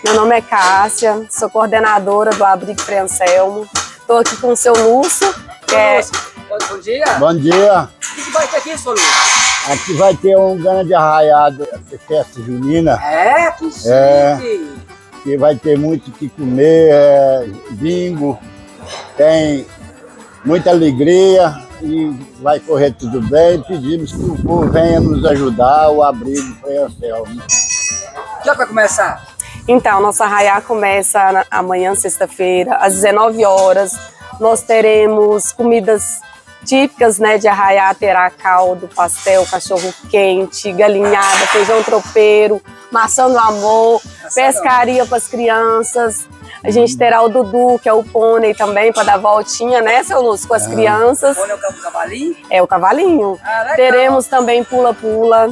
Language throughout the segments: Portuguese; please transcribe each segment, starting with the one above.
Meu nome é Cássia, sou coordenadora do Abrigo Frei Anselmo. Estou aqui com o seu Lúcio, que é... Bom dia. Bom dia. O que vai ter aqui, seu Lúcio? Aqui vai ter um grande arraiado, festa junina. É, que chique. Que vai ter muito o que comer, bingo, tem muita alegria e vai correr tudo bem. Pedimos que o povo venha nos ajudar, o Abrigo Frei Anselmo. Que hora vai começar? Então, nosso arraiá começa amanhã, sexta-feira, às 19 horas. Nós teremos comidas típicas, né, de arraiá. Terá caldo, pastel, cachorro quente, galinhada, feijão tropeiro, maçã do amor, pescaria para as crianças. A gente terá o Dudu, que é o pônei também, para dar voltinha, né, seu Lúcio, com as crianças. O pônei é o cavalinho? É o cavalinho. Teremos também pula-pula.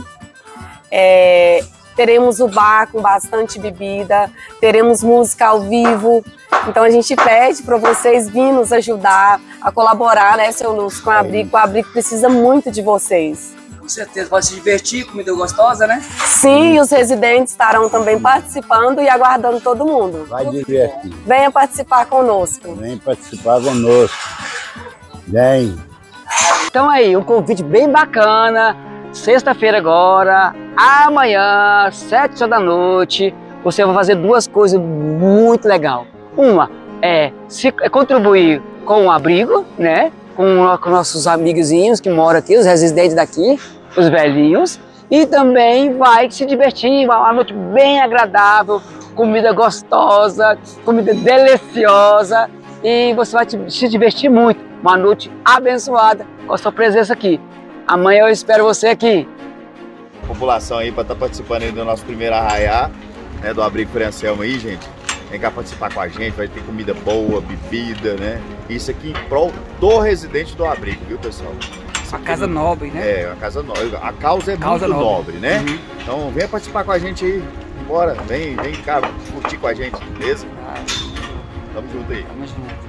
Teremos o bar com bastante bebida, teremos música ao vivo. Então a gente pede para vocês virem nos ajudar a colaborar, né, seu Lúcio, com o Abrigo. O Abrigo precisa muito de vocês. Com certeza, pode se divertir, comida gostosa, né? Sim, e os residentes estarão também participando e aguardando todo mundo. Vai divertir. Venha participar conosco. Vem participar conosco. Vem. Então aí, um convite bem bacana. Sexta-feira agora, amanhã, 7 horas da noite, você vai fazer duas coisas muito legais. Uma é contribuir com o Abrigo, né? Com nossos amigozinhos que moram aqui, os residentes daqui, os velhinhos. E também vai se divertir, uma noite bem agradável, comida gostosa, comida deliciosa. E você vai se divertir muito. Uma noite abençoada com a sua presença aqui. Amanhã eu espero você aqui. População aí para estar participando aí do nosso primeiro arraiá, né, do Abrigo Frei Anselmo aí, gente. Vem cá participar com a gente, vai ter comida boa, bebida, né? Isso aqui em prol do residente do Abrigo, viu, pessoal? Uma casa nobre, né? É, uma casa nobre. A causa é muito nobre, né? Uhum. Então venha participar com a gente aí. Bora, vem cá curtir com a gente, beleza? Tamo junto aí. Tamo junto.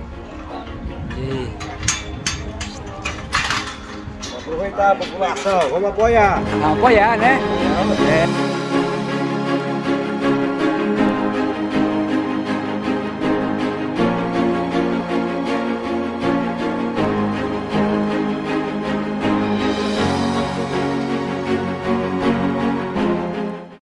Aproveitar a população, vamos apoiar. Vamos apoiar, né? É.